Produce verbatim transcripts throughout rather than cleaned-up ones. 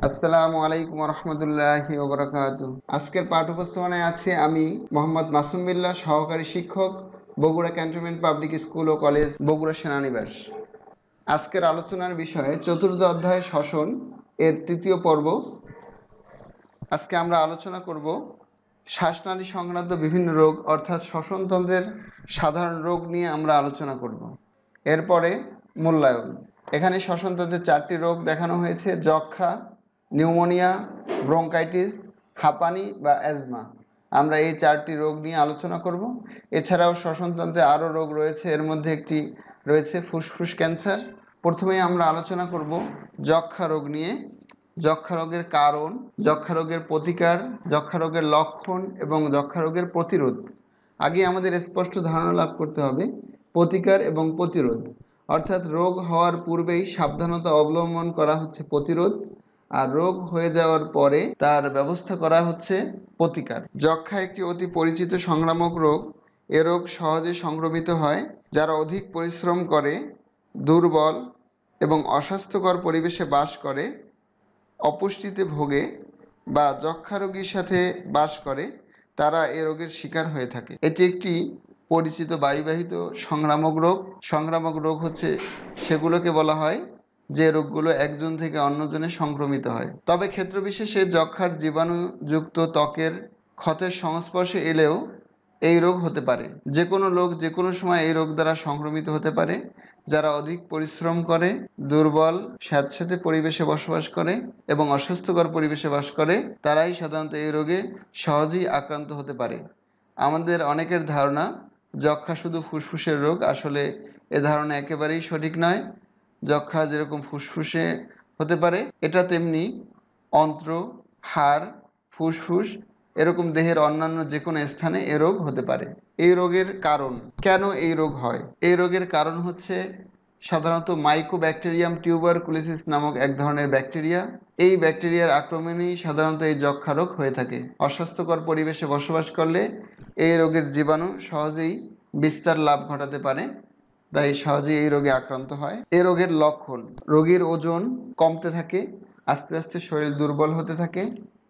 আসসালামু আলাইকুম রহমতুল্লাহি ওয়া বারাকাতুহু। আজকের পাঠ উপস্থাপনায় আছে আমি মোহাম্মদ মাসুম বিল্লাহ, সহকারী শিক্ষক, বগুড়া ক্যান্টনমেন্ট পাবলিক স্কুল ও কলেজ, বগুড়া সেনানিবাস। আজকের আলোচনার বিষয় চতুর্থ অধ্যায় শ্বসন এর তৃতীয় পর্ব। আজকে আমরা আলোচনা করব শ্বাসনালী সংক্রান্ত বিভিন্ন রোগ অর্থাৎ শ্বসনতন্ত্রের সাধারণ রোগ নিয়ে আমরা আলোচনা করব। এরপরে মূল্যায়ন। এখানে শ্বসনতন্ত্রের চারটি রোগ দেখানো হয়েছে: যক্ষ্মা, নিউমোনিয়া, ব্রঙ্কাইটিস, হাঁপানি বা অ্যাজমা। আমরা এই চারটি রোগ নিয়ে আলোচনা করব। এছাড়াও শ্বসনতন্ত্রে আরও রোগ রয়েছে, এর মধ্যে একটি রয়েছে ফুসফুস ক্যান্সার। প্রথমেই আমরা আলোচনা করব যক্ষ্মা রোগ নিয়ে। যক্ষ্মা রোগের কারণ, যক্ষ্মা রোগের প্রতিকার, যক্ষ্মা রোগের লক্ষণ এবং যক্ষ্মা রোগের প্রতিরোধ। আগে আমাদের স্পষ্ট ধারণা লাভ করতে হবে প্রতিকার এবং প্রতিরোধ, অর্থাৎ রোগ হওয়ার পূর্বেই সাবধানতা অবলম্বন করা হচ্ছে প্রতিরোধ, আর রোগ হয়ে যাওয়ার পরে তার ব্যবস্থা করা হচ্ছে প্রতিকার। যক্ষ্মা একটি অতি পরিচিত সংক্রামক রোগ। এ রোগ সহজে সংক্রমিত হয় যারা অধিক পরিশ্রম করে, দুর্বল এবং অস্বাস্থ্যকর পরিবেশে বাস করে, অপুষ্টিতে ভোগে বা যক্ষ্মা রোগীর সাথে বাস করে, তারা এ রোগের শিকার হয়ে থাকে। এটি একটি পরিচিত বায়ুবাহিত সংক্রামক রোগ। সংক্রামক রোগ হচ্ছে সেগুলোকে বলা হয় যে রোগগুলো একজন থেকে অন্যজনে সংক্রমিত হয়। তবে ক্ষেত্রবিশেষে যক্ষ্মার জীবাণুযুক্ত ত্বকের ক্ষতের সংস্পর্শে এলেও এই রোগ হতে পারে। যে কোনো লোক যে কোনো সময় এই রোগ দ্বারা সংক্রমিত হতে পারে। যারা অধিক পরিশ্রম করে, দুর্বল, স্যাঁতসেঁতে পরিবেশে বসবাস করে এবং অস্বাস্থ্যকর পরিবেশে বাস করে, তারাই সাধারণত এই রোগে সহজেই আক্রান্ত হতে পারে। আমাদের অনেকের ধারণা যক্ষ্মা শুধু ফুসফুসের রোগ। আসলে এ ধারণা একেবারেই সঠিক নয়। যক্ষ্মা যেরকম ফুসফুসে হতে পারে, এটা তেমনি অন্ত্র, হাড়, ফুসফুস এরকম দেহের অন্যান্য যে কোনো স্থানে এ রোগ হতে পারে। এই রোগের কারণ, কেন এই রোগ হয়? এই রোগের কারণ হচ্ছে সাধারণত মাইকোব্যাকটেরিয়াম টিউবারকুলোসিস নামক এক ধরনের ব্যাকটেরিয়া। এই ব্যাকটেরিয়ার আক্রমণেই সাধারণত এই যক্ষ্মা রোগ হয়ে থাকে। অস্বাস্থ্যকর পরিবেশে বসবাস করলে এই রোগের জীবাণু সহজেই বিস্তার লাভ ঘটাতে পারে, তাই সহজেই এই রোগে আক্রান্ত হয়। এই রোগের লক্ষণ: রোগীর ওজন কমতে থাকে, আস্তে আস্তে শরীর দুর্বল হতে থাকে।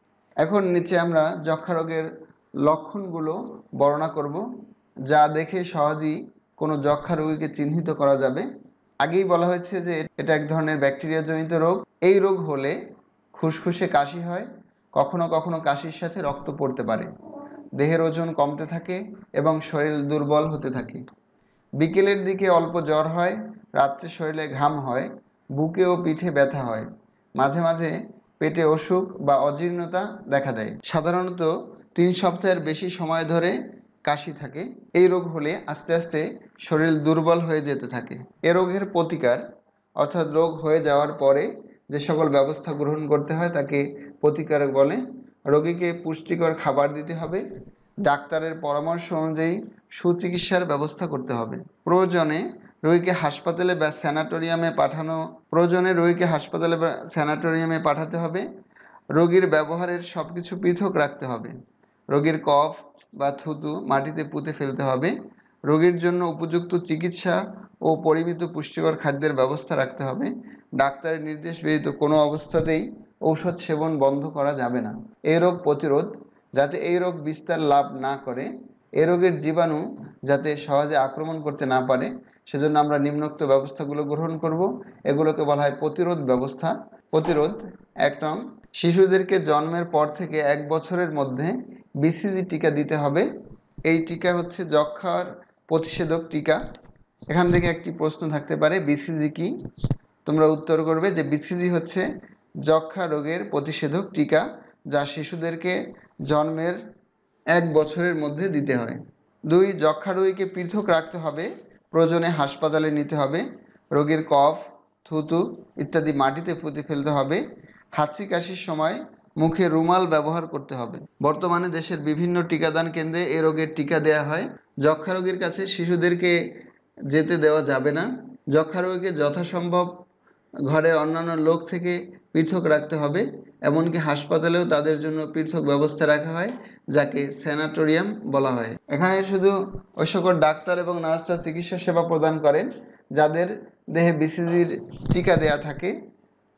এখন নিচে আমরা যক্ষ্মা রোগের লক্ষণগুলো বর্ণনা করব, যা দেখে সহজেই কোনো যক্ষ্মা রোগীকে চিহ্নিত করা যাবে। আগেই বলা হয়েছে যে এটা এক ধরনের ব্যাকটেরিয়াজনিত রোগ। এই রোগ হলে ফুসফুসে কাশি হয়, কখনো কখনো কাশির সাথে রক্ত পড়তে পারে, দেহের ওজন কমতে থাকে এবং শরীর দুর্বল হতে থাকে। বিকেলের দিকে অল্প জ্বর হয়, রাত্রে শরীরে ঘাম হয়, বুকে ও পিঠে ব্যথা হয়, মাঝে মাঝে পেটে অসুখ বা অজীর্ণতা দেখা দেয়। সাধারণত তিন সপ্তাহের বেশি সময় ধরে কাশি থাকে। এই রোগ হলে আস্তে আস্তে শরীর দুর্বল হয়ে যেতে থাকে। এ রোগের প্রতিকার, অর্থাৎ রোগ হয়ে যাওয়ার পরে যে সকল ব্যবস্থা গ্রহণ করতে হয় তাকে প্রতিকার বলে। রোগীকে পুষ্টিকর খাবার দিতে হবে, ডাক্তারের পরামর্শ অনুযায়ী সুচিকিৎসার ব্যবস্থা করতে হবে। প্রয়োজনে রোগীকে হাসপাতালে বা স্যানাটোরিয়ামে পাঠানো প্রয়োজনে রোগীকে হাসপাতালে বা স্যানাটোরিয়ামে পাঠাতে হবে। রোগীর ব্যবহারের সব কিছু পৃথক রাখতে হবে। রোগীর কফ বা থুতু মাটিতে পুঁতে ফেলতে হবে। রোগীর জন্য উপযুক্ত চিকিৎসা ও পরিমিত পুষ্টিকর খাদ্যের ব্যবস্থা রাখতে হবে। ডাক্তারের নির্দেশ ব্যতীত কোনো অবস্থাতেই ঔষধ সেবন বন্ধ করা যাবে না। এই রোগ প্রতিরোধ, যাতে এই রোগ বিস্তার লাভ না করে, এ রোগের জীবাণু যাতে সহজে আক্রমণ করতে না পারে, সেজন্য আমরা নিম্নোক্ত ব্যবস্থাগুলো গ্রহণ করব। এগুলোকে বলা হয় প্রতিরোধ ব্যবস্থা। প্রতিরোধ: এক নং, শিশুদেরকে জন্মের পর থেকে এক বছরের মধ্যে বিসিজি টিকা দিতে হবে। এই টিকা হচ্ছে যক্ষ্মার প্রতিষেধক টিকা। এখান থেকে একটি প্রশ্ন থাকতে পারে, বিসিজি কি? তোমরা উত্তর করবে যে বিসিজি হচ্ছে যক্ষ্মা রোগের প্রতিষেধক টিকা, যা শিশুদেরকে জন্মের এক বছরের মধ্যে দিতে হয়। দুই, যক্ষ্মা রোগীকে পৃথক রাখতে হবে, প্রয়োজনে হাসপাতালে নিতে হবে। রোগীর কফ, থুতু ইত্যাদি মাটিতে পুঁতে ফেলতে হবে। হাঁচি কাশির সময় মুখে রুমাল ব্যবহার করতে হবে। বর্তমানে দেশের বিভিন্ন টিকাদান কেন্দ্রে এ রোগের টিকা দেওয়া হয়। যক্ষ্মা রোগীর কাছে শিশুদেরকে যেতে দেওয়া যাবে না। যক্ষ্মা রোগীকে যথাসম্ভব ঘরের অন্যান্য লোক থেকে পৃথক রাখতে হবে। এমনকি হাসপাতালেও তাদের জন্য পৃথক ব্যবস্থা রাখা হয়, যাকে স্যানাটোরিয়াম বলা হয়। এখানে শুধু ওই সকল ডাক্তার এবং নার্সরা চিকিৎসা সেবা প্রদান করেন যাদের দেহে বিসিজির টিকা দেয়া থাকে।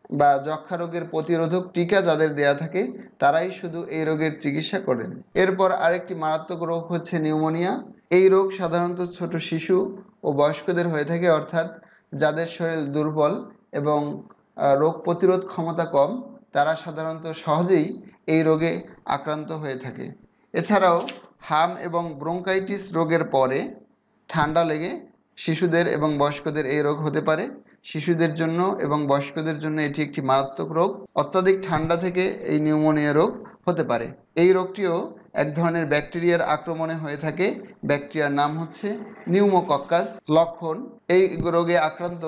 বা যক্ষ্মা রোগের প্রতিরোধক টিকা যাদের দেয়া থাকে তারাই শুধু এই রোগের চিকিৎসা করেন। এরপর আরেকটি মারাত্মক রোগ হচ্ছে নিউমোনিয়া। এই রোগ সাধারণত ছোট শিশু ও বয়স্কদের হয়ে থাকে, অর্থাৎ যাদের শরীর দুর্বল এবং রোগ প্রতিরোধ ক্ষমতা কম তারা সাধারণত সহজেই এই রোগে আক্রান্ত হয়ে থাকে। এছাড়াও হাম এবং ব্রঙ্কাইটিস রোগের পরে ঠান্ডা লেগে শিশুদের এবং বয়স্কদের এই রোগ হতে পারে। শিশুদের জন্য এবং বয়স্কদের জন্য এটি একটি মারাত্মক রোগ। অত্যাধিক ঠান্ডা থেকে এই নিউমোনিয়া রোগ হতে পারে। এই রোগটিও এক ধরনের ব্যাকটেরিয়ার আক্রমণে হয়ে থাকে। ব্যাকটেরিয়ার নাম হচ্ছে নিউমোকক্কাস। লক্ষণ: এই রোগে আক্রান্ত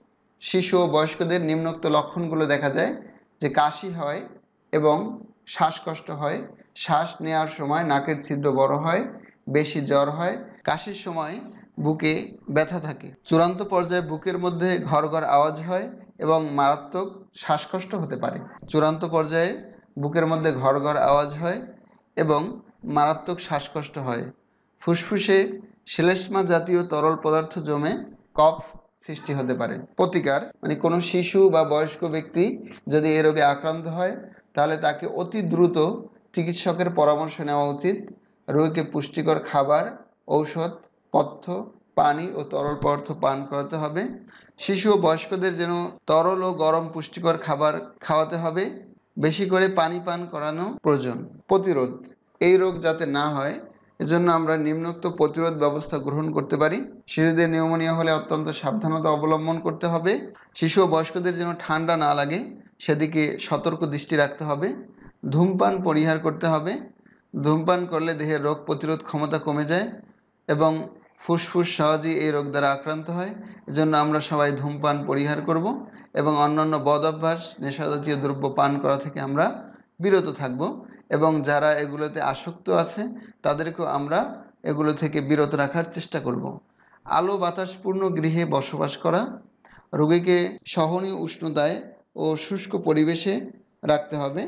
শিশু ও বয়স্কদের নিম্নোক্ত লক্ষণগুলো দেখা যায় যে কাশি হয় এবং শ্বাসকষ্ট হয়, শ্বাস নেওয়ার সময় নাকের ছিদ্র বড় হয়, বেশি জ্বর হয়, কাশির সময় বুকে ব্যথা থাকে, চূড়ান্ত পর্যায়ে বুকের মধ্যে ঘর ঘর আওয়াজ হয় এবং মারাত্মক শ্বাসকষ্ট হতে পারে। চূড়ান্ত পর্যায়ে বুকের মধ্যে ঘর ঘর আওয়াজ হয় এবং মারাত্মক শ্বাসকষ্ট হয়। ফুসফুসে শ্লেষ্মা জাতীয় তরল পদার্থ জমে কফ সৃষ্টি হতে পারে। প্রতিকার: মানে কোনো শিশু বা বয়স্ক ব্যক্তি যদি এ রোগে আক্রান্ত হয় তাহলে তাকে অতি দ্রুত চিকিৎসকের পরামর্শ নেওয়া উচিত। রোগীকে পুষ্টিকর খাবার, ঔষধ, পথ্য, পানি ও তরল পদার্থ পান করাতে হবে। শিশু ও বয়স্কদের যেন তরল ও গরম পুষ্টিকর খাবার খাওয়াতে হবে। বেশি করে পানি পান করানো প্রয়োজন। প্রতিরোধ: এই রোগ যাতে না হয় এজন্য আমরা নিম্নোক্ত প্রতিরোধ ব্যবস্থা গ্রহণ করতে পারি। শিশুদের নিউমোনিয়া হলে অত্যন্ত সাবধানতা অবলম্বন করতে হবে। শিশু ও বয়স্কদের যেন ঠান্ডা না লাগে সেদিকে সতর্ক দৃষ্টি রাখতে হবে। ধূমপান পরিহার করতে হবে। ধূমপান করলে দেহের রোগ প্রতিরোধ ক্ষমতা কমে যায় এবং ফুসফুস সহজেই এই রোগ দ্বারা আক্রান্ত হয়। এজন্য আমরা সবাই ধূমপান পরিহার করব এবং অন্যান্য বদ অভ্যাস, নেশাজাতীয় দ্রব্য পান করা থেকে আমরা বিরত থাকব এবং যারা এগুলোতে আসক্ত আছে তাদেরকেও আমরা এগুলো থেকে বিরত রাখার চেষ্টা করব। আলো বাতাসপূর্ণ গৃহে বসবাস করা, রোগীকে সহনীয় উষ্ণতায় ও শুষ্ক পরিবেশে রাখতে হবে।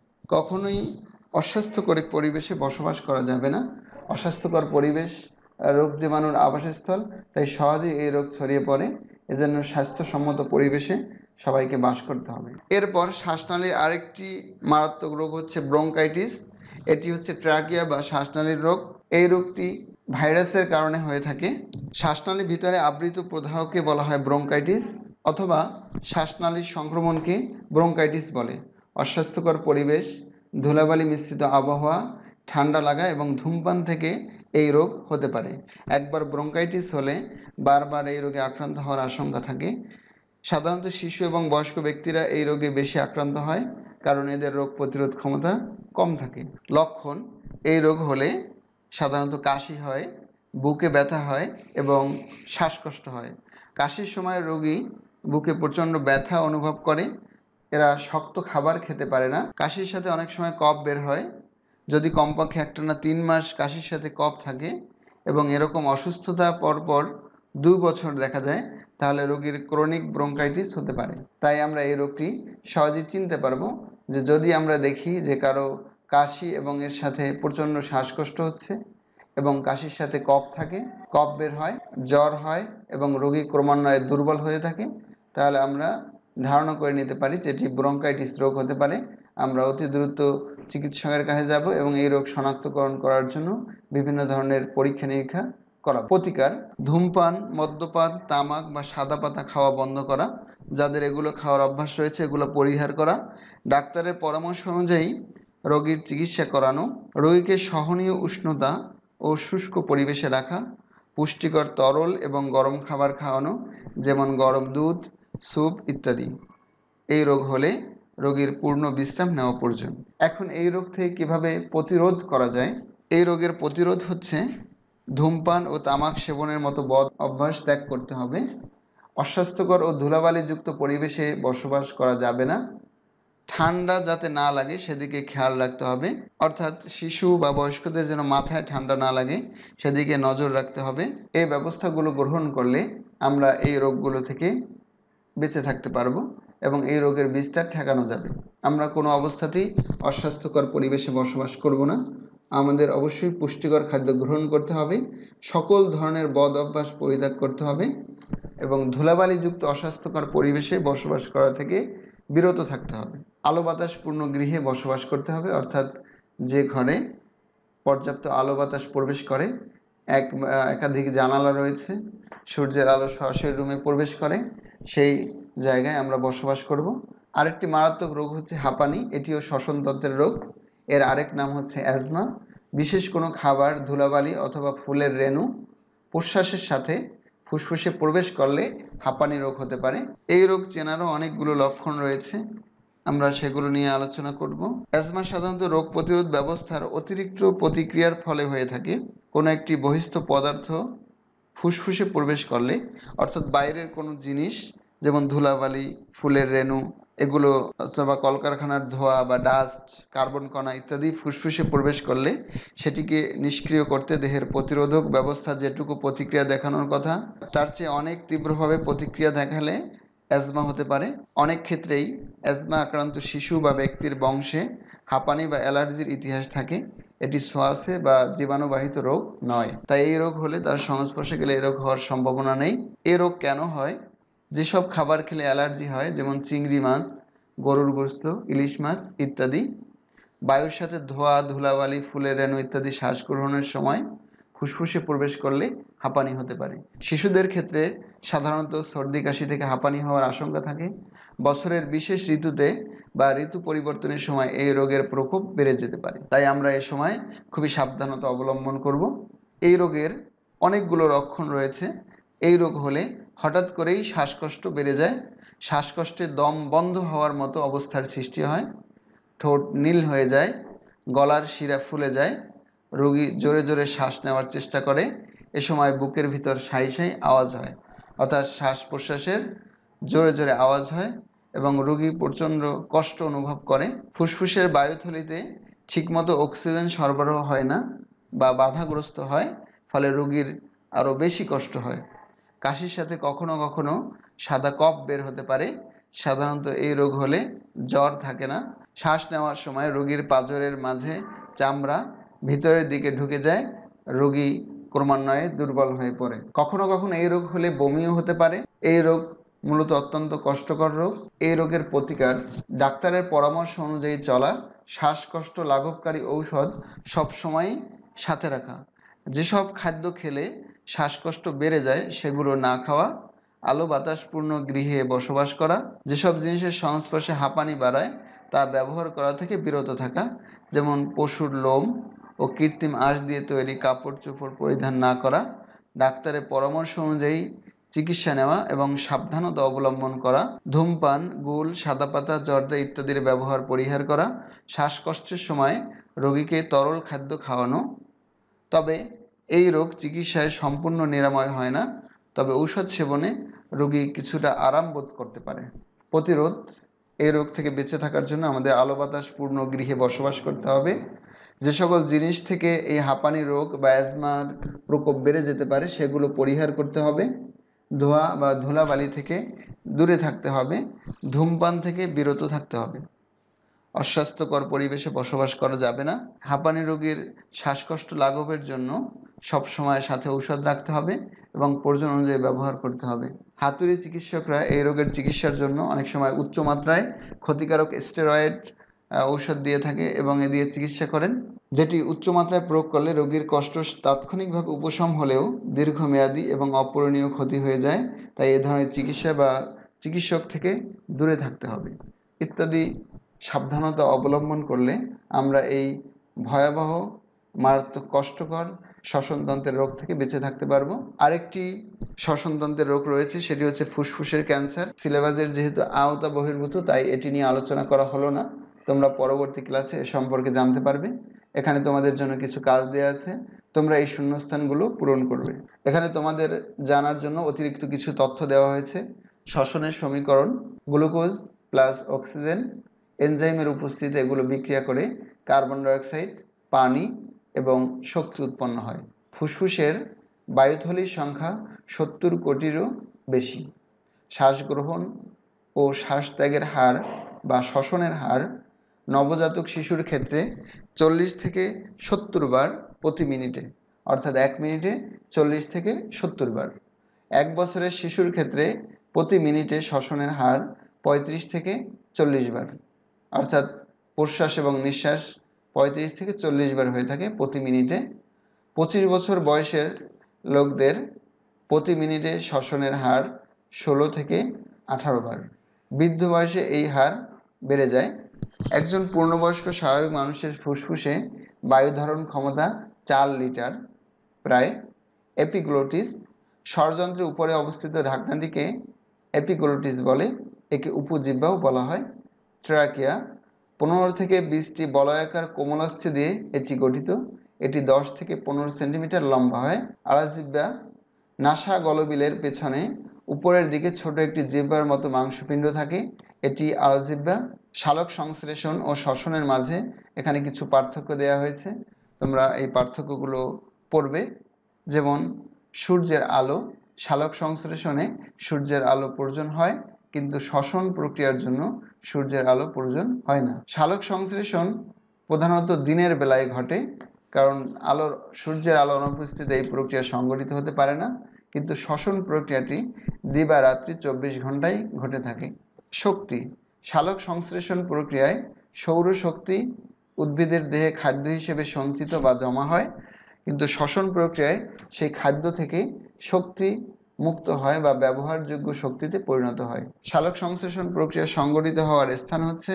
কখনোই অস্বাস্থ্যকর পরিবেশে বসবাস করা যাবে না। অস্বাস্থ্যকর পরিবেশ রোগ জীবাণুর আবাসস্থল, তাই সহজেই এই রোগ ছড়িয়ে পড়ে। এজন্য স্বাস্থ্যসম্মত পরিবেশে সবাইকে বাস করতে হবে। এরপর শ্বাসনালীর আরেকটি মারাত্মক রোগ হচ্ছে ব্রঙ্কাইটিস। এটি হচ্ছে ট্রাকিয়া বা শ্বাসনালীর রোগ। এই রোগটি ভাইরাসের কারণে হয়ে থাকে। শ্বাসনালীর ভিতরে আবৃত প্রদাহকে বলা হয় ব্রঙ্কাইটিস অথবা শ্বাসনালীর সংক্রমণকে ব্রঙ্কাইটিস বলে। অস্বাস্থ্যকর পরিবেশ, ধুলাবালি মিশ্রিত আবহাওয়া, ঠান্ডা লাগা এবং ধূমপান থেকে এই রোগ হতে পারে। একবার ব্রঙ্কাইটিস হলে বারবার এই রোগে আক্রান্ত হওয়ার আশঙ্কা থাকে। সাধারণত শিশু এবং বয়স্ক ব্যক্তিরা এই রোগে বেশি আক্রান্ত হয় কারণ এদের রোগ প্রতিরোধ ক্ষমতা কম থাকে। লক্ষণ: এই রোগ হলে সাধারণত কাশি হয়, বুকে ব্যথা হয় এবং শ্বাসকষ্ট হয়। কাশির সময় রোগী বুকে প্রচণ্ড ব্যথা অনুভব করে। এরা শক্ত খাবার খেতে পারে না। কাশির সাথে অনেক সময় কফ বের হয়। যদি কমপক্ষে একটানা তিন মাস কাশির সাথে কফ থাকে এবং এরকম অসুস্থতা পরপর দুই বছর দেখা যায় তাহলে রোগীর ক্রনিক ব্রঙ্কাইটিস হতে পারে। তাই আমরা এই রোগটি সহজেই চিনতে পারবো যে যদি আমরা দেখি যে কারো কাশি এবং এর সাথে প্রচণ্ড শ্বাসকষ্ট হচ্ছে এবং কাশির সাথে কফ থাকে, কফ বের হয়, জ্বর হয় এবং রোগী ক্রমান্বয়ে দুর্বল হয়ে থাকে, তাহলে আমরা ধারণা করে নিতে পারি যে এটি ব্রঙ্কাইটিস রোগ হতে পারে। আমরা অতি দ্রুত চিকিৎসকের কাছে যাব এবং এই রোগ শনাক্তকরণ করার জন্য বিভিন্ন ধরনের পরীক্ষা নিরীক্ষা করা। প্রতিকার: ধূমপান, মদ্যপান, তামাক বা সাদা পাতা খাওয়া বন্ধ করা। যাদের এগুলো খাওয়ার অভ্যাস রয়েছে এগুলো পরিহার করা। ডাক্তারের পরামর্শ অনুযায়ী রোগীর চিকিৎসা করানো। রোগীকে সহনীয় উষ্ণতা ও শুষ্ক পরিবেশে রাখা। পুষ্টিকর তরল এবং গরম খাবার খাওয়ানো, যেমন গরম দুধ, স্যুপ ইত্যাদি। এই রোগ হলে রোগীর পূর্ণ বিশ্রাম নেওয়া প্রয়োজন। এখন এই রোগ থেকে কিভাবে প্রতিরোধ করা যায়? এই রোগের প্রতিরোধ হচ্ছে ধূমপান ও তামাক সেবনের মতো বদ অভ্যাস ত্যাগ করতে হবে। অস্বাস্থ্যকর ও ধুলাবালিযুক্ত পরিবেশে বসবাস করা যাবে না। ঠান্ডা যাতে না লাগে সেদিকে খেয়াল রাখতে হবে, অর্থাৎ শিশু বা বয়স্কদের যেন মাথায় ঠান্ডা না লাগে সেদিকে নজর রাখতে হবে। এই ব্যবস্থাগুলো গ্রহণ করলে আমরা এই রোগগুলো থেকে বেঁচে থাকতে পারবো এবং এই রোগের বিস্তার ঠেকানো যাবে। আমরা কোনো অবস্থাতেই অস্বাস্থ্যকর পরিবেশে বসবাস করব না। আমাদের অবশ্যই পুষ্টিকর খাদ্য গ্রহণ করতে হবে, সকল ধরনের বদ অভ্যাস পরিত্যাগ করতে হবে এবং ধুলাবালিযুক্ত অস্বাস্থ্যকর পরিবেশে বসবাস করা থেকে বিরত থাকতে হবে। আলো বাতাসপূর্ণ গৃহে বসবাস করতে হবে, অর্থাৎ যে ঘরে পর্যাপ্ত আলো বাতাস প্রবেশ করে, এক একাধিক জানালা রয়েছে, সূর্যের আলো সরাসরি রুমে প্রবেশ করে, সেই জায়গায় আমরা বসবাস করব। আরেকটি মারাত্মক রোগ হচ্ছে হাঁপানি। এটিও শ্বসনতন্ত্রের রোগ। এর আরেক নাম হচ্ছে অ্যাজমা। বিশেষ কোনো খাবার, ধুলাবালি অথবা ফুলের রেণু প্রশ্বাসের সাথে ফুসফুসে প্রবেশ করলে হাঁপানি রোগ হতে পারে। এই রোগ চেনারও অনেকগুলো লক্ষণ রয়েছে, আমরা সেগুলো নিয়ে আলোচনা করব। অ্যাজমা সাধারণত রোগ প্রতিরোধ ব্যবস্থার অতিরিক্ত প্রতিক্রিয়ার ফলে হয়ে থাকে। কোনো একটি বহিস্থ পদার্থ ফুসফুসে প্রবেশ করলে, অর্থাৎ বাইরের কোনো জিনিস যেমন ধুলাবালি, ফুলের রেণু এগুলো অথবা কলকারখানার ধোঁয়া বা ডাস্ট, কার্বন কণা ইত্যাদি ফুসফুসে প্রবেশ করলে সেটিকে নিষ্ক্রিয় করতে দেহের প্রতিরোধক ব্যবস্থা যেটুকু প্রতিক্রিয়া দেখানোর কথা তার চেয়ে অনেক তীব্রভাবে প্রতিক্রিয়া দেখালে অ্যাজমা হতে পারে। অনেক ক্ষেত্রেই অ্যাজমা আক্রান্ত শিশু বা ব্যক্তির বংশে হাঁপানি বা অ্যালার্জির ইতিহাস থাকে। এটি ছোঁয়াচে বা জীবাণুবাহিত রোগ নয়, তাই এই রোগ হলে তার সংস্পর্শে গেলে এই রোগ হওয়ার সম্ভাবনা নেই। এই রোগ কেন হয়? যেসব খাবার খেলে অ্যালার্জি হয়, যেমন চিংড়ি মাছ, গরুর গোশত, ইলিশ মাছ ইত্যাদি। বায়ুর সাথে ধোঁয়া, ধুলাবালি, ফুলের রেণু ইত্যাদি শ্বাস গ্রহণের সময় ফুসফুসে প্রবেশ করলে হাঁপানি হতে পারে। শিশুদের ক্ষেত্রে সাধারণত সর্দি কাশি থেকে হাঁপানি হওয়ার আশঙ্কা থাকে। বছরের বিশেষ ঋতুতে বা ঋতু পরিবর্তনের সময় এই রোগের প্রকোপ বেড়ে যেতে পারে, তাই আমরা এ সময় খুবই সাবধানতা অবলম্বন করব। এই রোগের অনেকগুলো লক্ষণ রয়েছে। এই রোগ হলে হঠাৎ করেই শ্বাসকষ্ট বেড়ে যায়, শ্বাসকষ্টে দম বন্ধ হওয়ার মতো অবস্থার সৃষ্টি হয়, ঠোঁট নীল হয়ে যায়, গলার শিরা ফুলে যায়, রোগী জোরে জোরে শ্বাস নেওয়ার চেষ্টা করে, এ সময় বুকের ভিতর সাই সাই আওয়াজ হয়, অর্থাৎ শ্বাস প্রশ্বাসের জোরে জোরে আওয়াজ হয় এবং রোগী প্রচণ্ড কষ্ট অনুভব করে। ফুসফুসের বায়ুথলিতে ঠিকমতো অক্সিজেন সরবরাহ হয় না বা বাধাগ্রস্ত হয়, ফলে রোগীর আরও বেশি কষ্ট হয়। কাশির সাথে কখনো কখনো সাদা কফ বের হতে পারে। সাধারণত এই রোগ হলে জ্বর থাকে না। শ্বাস নেওয়ার সময় রোগীর পাঁজরের মাঝে চামড়া ভিতরের দিকে ঢুকে যায়, রোগী ক্রমান্বয়ে দুর্বল হয়ে পড়ে। কখনো কখনো এই রোগ হলে বমিও হতে পারে। এই রোগ মূলত অত্যন্ত কষ্টকর রোগ। এই রোগের প্রতিকার ডাক্তারের পরামর্শ অনুযায়ী চলা, শ্বাসকষ্ট লাঘবকারী ঔষধ সবসময় সাথে রাখা, যেসব খাদ্য খেলে শ্বাসকষ্ট বেড়ে যায় সেগুলো না খাওয়া, আলো বাতাসপূর্ণ গৃহে বসবাস করা, যেসব জিনিসের সংস্পর্শে হাঁপানি বাড়ায় তা ব্যবহার করা থেকে বিরত থাকা, যেমন পশুর লোম ও কৃত্রিম আঁশ দিয়ে তৈরি কাপড় চোপড় পরিধান না করা, ডাক্তারের পরামর্শ অনুযায়ী চিকিৎসা নেওয়া এবং সাবধানতা অবলম্বন করা, ধূমপান, গুল, সাদা পাতা, জর্দা ইত্যাদির ব্যবহার পরিহার করা, শ্বাসকষ্টের সময় রোগীকে তরল খাদ্য খাওয়ানো। তবে এই রোগ চিকিৎসায় সম্পূর্ণ নিরাময় হয় না, তবে ঔষধ সেবনে রোগী কিছুটা আরাম বোধ করতে পারে। প্রতিরোধ: এই রোগ থেকে বেঁচে থাকার জন্য আমাদের আলো বাতাসপূর্ণ গৃহে বসবাস করতে হবে। যে সকল জিনিস থেকে এই হাঁপানি রোগ বা অ্যাজমার প্রকোপ বেড়ে যেতে পারে সেগুলো পরিহার করতে হবে। ধোঁয়া বা ধুলাবালি থেকে দূরে থাকতে হবে, ধূমপান থেকে বিরত থাকতে হবে, অস্বাস্থ্যকর পরিবেশে বসবাস করা যাবে না। হাঁপানি রোগীর শ্বাসকষ্ট লাঘবের জন্য সবসময় সাথে ঔষধ রাখতে হবে এবং প্রয়োজন অনুযায়ী ব্যবহার করতে হবে। হাতুড়ি চিকিৎসকরা এই রোগের চিকিৎসার জন্য অনেক সময় উচ্চ মাত্রায় ক্ষতিকারক স্টেরয়েড ঔষধ দিয়ে থাকে এবং এ দিয়ে চিকিৎসা করেন, যেটি উচ্চমাত্রায় প্রয়োগ করলে রোগীর কষ্ট তাৎক্ষণিকভাবে উপশম হলেও দীর্ঘমেয়াদী এবং অপূরণীয় ক্ষতি হয়ে যায়। তাই এ ধরনের চিকিৎসা বা চিকিৎসক থেকে দূরে থাকতে হবে। ইত্যাদি সাবধানতা অবলম্বন করলে আমরা এই ভয়াবহ মারাত্মক কষ্টকর শ্বসনতন্ত্রের রোগ থেকে বেঁচে থাকতে পারবো। আরেকটি শ্বসনতন্ত্রের রোগ রয়েছে, সেটি হচ্ছে ফুসফুসের ক্যান্সার। সিলেবাসের যেহেতু আওতা বহির্ভূত তাই এটি নিয়ে আলোচনা করা হলো না, তোমরা পরবর্তী ক্লাসে এ সম্পর্কে জানতে পারবে। এখানে তোমাদের জন্য কিছু কাজ দেওয়া আছে, তোমরা এই শূন্যস্থানগুলো পূরণ করবে। এখানে তোমাদের জানার জন্য অতিরিক্ত কিছু তথ্য দেওয়া হয়েছে। শ্বসনের সমীকরণ: গ্লুকোজ প্লাস অক্সিজেন এনজাইমের উপস্থিতিতে এগুলো বিক্রিয়া করে কার্বন ডাইঅক্সাইড, পানি এবং শক্তি উৎপন্ন হয়। ফুসফুসের বায়ুথলির সংখ্যা সত্তর কোটিরও বেশি। শ্বাসগ্রহণ ও শ্বাসত্যাগের হার বা শ্বসনের হার নবজাতক শিশুর ক্ষেত্রে চল্লিশ থেকে সত্তর বার প্রতি মিনিটে, অর্থাৎ এক মিনিটে চল্লিশ থেকে সত্তর বার। এক বছরের শিশুর ক্ষেত্রে প্রতি মিনিটে শ্বসনের হার পঁয়ত্রিশ থেকে চল্লিশ বার, অর্থাৎ প্রশ্বাস এবং নিঃশ্বাস পঁয়ত্রিশ থেকে চল্লিশ বার হয়ে থাকে প্রতি মিনিটে। পঁচিশ বছর বয়সের লোকদের প্রতি মিনিটে শ্বসনের হার ষোলো থেকে আঠারো বার। বৃদ্ধ বয়সে এই হার বেড়ে যায়। একজন পূর্ণবয়স্ক স্বাভাবিক মানুষের ফুসফুসে বায়ু ধারণ ক্ষমতা চার লিটার প্রায়। এপিগ্লোটিস, স্বরযন্ত্রের উপরে অবস্থিত ঢাকনাটিকে এপিগ্লোটিস বলে, একে উপজিহ্বাও বলা হয়। ট্রাকিয়া, পনেরো থেকে বিশটি বলয়াকার কোমলাস্থি দিয়ে এটি গঠিত, এটি দশ থেকে পনেরো সেন্টিমিটার লম্বা হয়। আলাজিহ্বা, নাসা গলবিলের পেছনে উপরের দিকে ছোট একটি জিহ্বার মতো মাংসপিণ্ড থাকে, এটি আলাজিহ্বা। শালক সংশ্লেষণ ও শ্বসনের মাঝে এখানে কিছু পার্থক্য দেওয়া হয়েছে, তোমরা এই পার্থক্যগুলো পড়বে। যেমন সূর্যের আলো, শালক সংশ্লেষণে সূর্যের আলো প্রয়োজন হয়, কিন্তু শ্বসন প্রক্রিয়ার জন্য সূর্যের আলো প্রয়োজন হয় না। শালক সংশ্লেষণ প্রধানত দিনের বেলায় ঘটে, কারণ আলোর সূর্যের আলো অনুপস্থিতিতে এই প্রক্রিয়া সংঘটিত হতে পারে না, কিন্তু শ্বসন প্রক্রিয়াটি দিবারাত্রি চব্বিশ ঘন্টায় ঘটে থাকে। শক্তি, শালক সংশ্লেষণ প্রক্রিয়ায় সৌরশক্তি উদ্ভিদের দেহে খাদ্য হিসেবে সঞ্চিত বা জমা হয়, কিন্তু শ্বসন প্রক্রিয়ায় সেই খাদ্য থেকে শক্তি মুক্ত হয় বা ব্যবহারযোগ্য শক্তিতে পরিণত হয়। শালক সংশ্লেষণ প্রক্রিয়া সংঘটিত হওয়ার স্থান হচ্ছে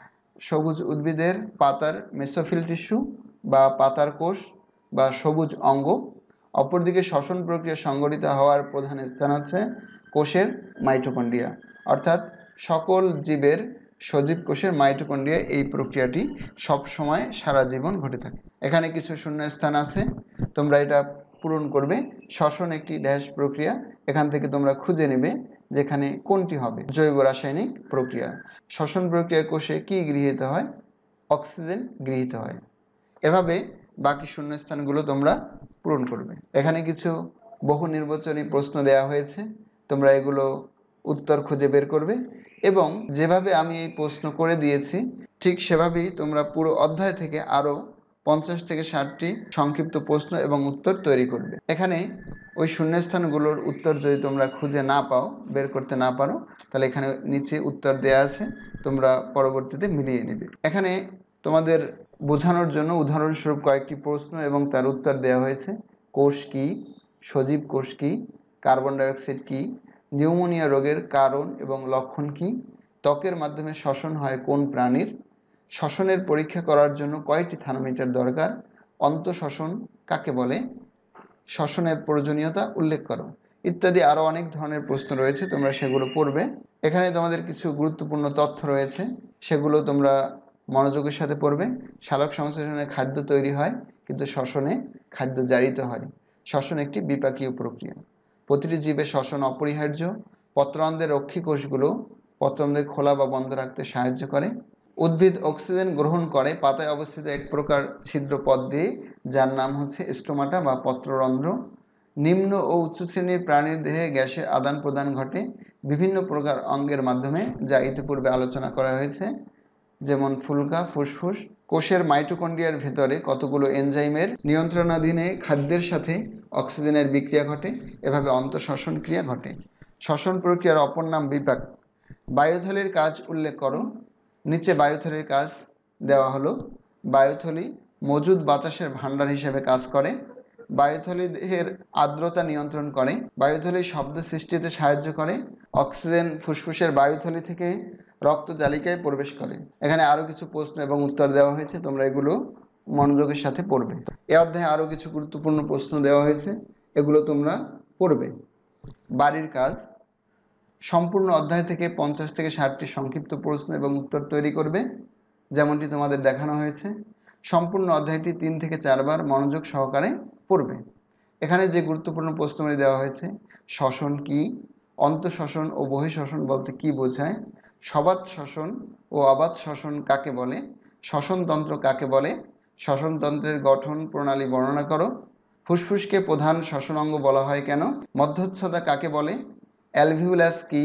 সবুজ উদ্ভিদের পাতার মেসোফিল টিস্যু বা পাতার কোষ বা সবুজ অঙ্গ। অপরদিকে শ্বসন প্রক্রিয়া সংঘটিত হওয়ার প্রধান স্থান হচ্ছে কোষের মাইটোকন্ড্রিয়া, অর্থাৎ সকল জীবের সজীব কোষের মাইটোকন্ড্রিয়া এই প্রক্রিয়াটি সব সময় সারা জীবন ঘটে থাকে। এখানে কিছু শূন্য স্থান আছে, তোমরা এটা পূরণ করবে। শ্বসন একটি ড্যাশ প্রক্রিয়া, এখান থেকে তোমরা খুঁজে নেবে যেখানে কোনটি হবে। জৈব রাসায়নিক প্রক্রিয়া, শ্বসন প্রক্রিয়ায় কোষে কি গৃহীত হয়? অক্সিজেন গৃহীত হয়। এভাবে বাকি শূন্যস্থানগুলো তোমরা পূরণ করবে। এখানে কিছু বহু নির্বাচনী প্রশ্ন দেওয়া হয়েছে, তোমরা এগুলো উত্তর খুঁজে বের করবে এবং যেভাবে আমি এই প্রশ্ন করে দিয়েছি ঠিক সেভাবেই তোমরা পুরো অধ্যায় থেকে আরও পঞ্চাশ থেকে ষাটটি সংক্ষিপ্ত প্রশ্ন এবং উত্তর তৈরি করবে। এখানে ওই শূন্যস্থানগুলোর উত্তর যদি তোমরা খুঁজে না পাও, বের করতে না পারো, তাহলে এখানে নিচে উত্তর দেয়া আছে, তোমরা পরবর্তীতে মিলিয়ে নেবে। এখানে তোমাদের বোঝানোর জন্য উদাহরণস্বরূপ কয়েকটি প্রশ্ন এবং তার উত্তর দেওয়া হয়েছে। কোষ কী? সজীব কোষ কী? কার্বন ডাইঅক্সাইড কী? নিউমোনিয়া রোগের কারণ এবং লক্ষণ কী? ত্বকের মাধ্যমে শ্বসন হয় কোন প্রাণীর? শ্বসনের পরীক্ষা করার জন্য কয়টি থার্মোমিটার দরকার? অন্তঃশ্বসন কাকে বলে? শ্বসনের প্রয়োজনীয়তা উল্লেখ করো, ইত্যাদি আরও অনেক ধরনের প্রশ্ন রয়েছে, তোমরা সেগুলো পড়বে। এখানে তোমাদের কিছু গুরুত্বপূর্ণ তথ্য রয়েছে, সেগুলো তোমরা মনোযোগের সাথে পড়বে। শালক সংশ্লেষণে খাদ্য তৈরি হয়, কিন্তু শ্বসনে খাদ্য জারিত হয়। শ্বসন একটি বিপাকীয় প্রক্রিয়া। প্রতিটি জীবে শ্বসন অপরিহার্য। পত্রান্তের রক্ষী কোষগুলো পত্রান্তকে খোলা বা বন্ধ রাখতে সাহায্য করে। উদ্ভিদ অক্সিজেন গ্রহণ করে পাতায় অবস্থিত এক প্রকার ছিদ্র পথ দিয়ে, যার নাম হচ্ছে স্টোমাটা বা পত্ররন্ধ্র। নিম্ন ও উচ্চ শ্রেণীর প্রাণীর দেহে গ্যাসের আদান প্রদান ঘটে বিভিন্ন প্রকার অঙ্গের মাধ্যমে, যা ইতিপূর্বে আলোচনা করা হয়েছে, যেমন ফুলকা, ফুসফুস। কোষের মাইটোকন্ড্রিয়ার ভেতরে কতগুলো এনজাইমের নিয়ন্ত্রণাধীনে খাদ্যের সাথে অক্সিজেনের বিক্রিয়া ঘটে, এভাবে অন্তঃশ্বসন ক্রিয়া ঘটে। শ্বসন প্রক্রিয়ার অপর নাম বিপাক। বায়ুথলির কাজ উল্লেখ করো। নিচে বায়ুথলির কাজ দেওয়া হলো। বায়ুথলি মজুদ বাতাসের ভাণ্ডার হিসেবে কাজ করে। বায়ুথলি দেহের আর্দ্রতা নিয়ন্ত্রণ করে। বায়ুথলি শব্দ সৃষ্টিতে সাহায্য করে। অক্সিজেন ফুসফুসের বায়ুথলি থেকে রক্ত জালিকায় প্রবেশ করে। এখানে আরও কিছু প্রশ্ন এবং উত্তর দেওয়া হয়েছে, তোমরা এগুলো মনোযোগের সাথে পড়বে। এ অধ্যায়ে আরও কিছু গুরুত্বপূর্ণ প্রশ্ন দেওয়া হয়েছে, এগুলো তোমরা পড়বে। বাড়ির কাজ, সম্পূর্ণ অধ্যায় থেকে পঞ্চাশ থেকে ষাটটি সংক্ষিপ্ত প্রশ্ন এবং উত্তর তৈরি করবে, যেমনটি তোমাদের দেখানো হয়েছে। সম্পূর্ণ অধ্যায়টি তিন থেকে চারবার মনোযোগ সহকারে পড়বে। এখানে যে গুরুত্বপূর্ণ প্রশ্নগুলি দেওয়া হয়েছে: শ্বসন কি? অন্তঃশ্বসন ও বহিঃশ্বসন বলতে কি বোঝায়? সবাত শ্বসন ও অবাত শ্বসন কাকে বলে? শ্বসনতন্ত্র কাকে বলে? শ্বসনতন্ত্রের গঠন প্রণালী বর্ণনা করো। ফুসফুসকে প্রধান শ্বসনাঙ্গ বলা হয় কেন? মধ্যচ্ছদা কাকে বলে? অ্যালভিউলাস কি?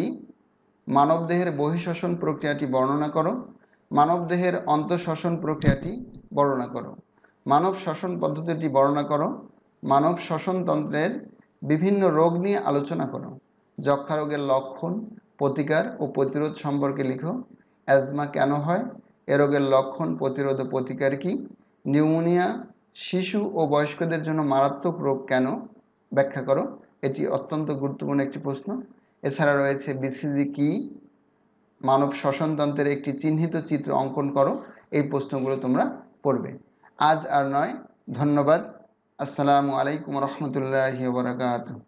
মানবদেহের বহিঃশ্বসন প্রক্রিয়াটি বর্ণনা করো। মানবদেহের অন্তঃশ্বসন প্রক্রিয়াটি বর্ণনা করো। মানব শ্বসন পদ্ধতিটি বর্ণনা করো। মানব শ্বসনতন্ত্রের বিভিন্ন রোগ নিয়ে আলোচনা করো। যক্ষ্মা রোগের লক্ষণ, প্রতিকার ও প্রতিরোধ সম্পর্কে লিখো। অ্যাজমা কেন হয়, এ রোগের লক্ষণ, প্রতিরোধ ও প্রতিকার কী, নিউমোনিয়া শিশু ও বয়স্কদের জন্য মারাত্মক রোগ কেন, ব্যাখ্যা করো। এটি অত্যন্ত গুরুত্বপূর্ণ একটি প্রশ্ন। এছাড়া রয়েছে বিসিজি কী, মানব শ্বসনতন্ত্রের একটি চিহ্নিত চিত্র অঙ্কন করো। এই প্রশ্নগুলো তোমরা পড়বে। আজ আর নয়, ধন্যবাদ। আসসালামু আলাইকুম রহমতুল্লাহি ওয়া বারাকাতুহু।